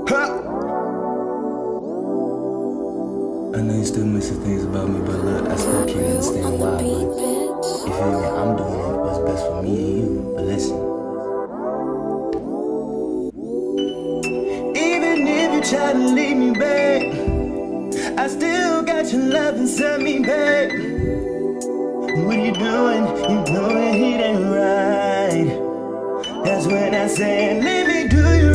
I know you still missing things about me, but look, I still can't understand why. But you feel me? I'm doing what's best for me and you. But listen, even if you try to leave me, babe, I still got your love inside me, babe. What you doing? You know it ain't right. That's when I say, let me do you